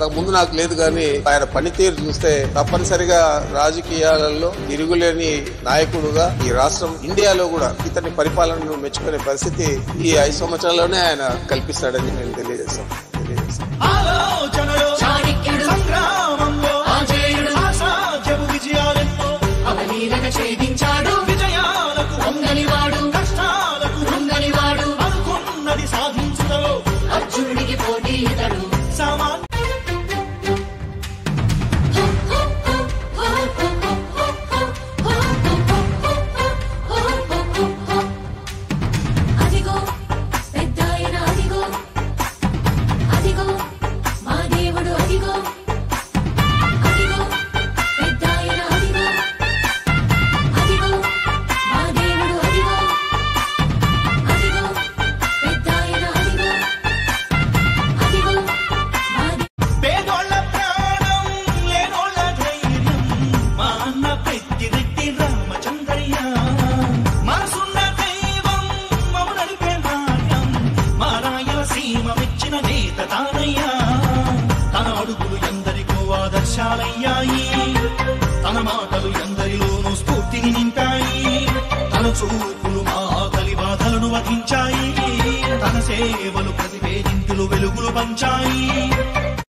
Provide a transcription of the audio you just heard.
అంతకు ముందు నాకు లేదు కానీ ఆయన పనితీరు చూస్తే తప్పనిసరిగా రాజకీయాలలో తిరుగులేని నాయకుడుగా ఈ రాష్ట్రం ఇండియాలో కూడా ఇతని పరిపాలనను మెచ్చుకునే పరిస్థితి ఈ 5 సంవత్సరాల్లోనే ఆయన కల్పిస్తాడని నేను తెలియజేస్తాను. అర్జునుడికి పోటీ ఇతడు అదిగో పెద్దాయన అదిగో అదిగో మా దేవుడు అదిగో అదిగో పెద్దాయన అదిగో అదిగో మా దేవుడు అదిగో అదిగో పెద్దాయన అదిగో అదిగో మా పేదోళ్ళ ప్రాణం లేనోళ్ళ ధైర్యం మా అన్న పెద్దిరెడ్డి రామచంద్రయ్య మనసున్న దైవం మమ్ము నడిపే మార్గం మా రాయలసీమ మెచ్చిన నేత తానయ్యా తన అడుగులు ఎందరికో ఆదర్శాలయ్యాయి తన మాటలు ఎందరిలోనూ స్ఫూర్తిని నింపాయి తన చూపులు మా ఆకలి బాధలను వధించాయి తన సేవలు ప్రతి పేదింతులు వెలుగులు పంచాయి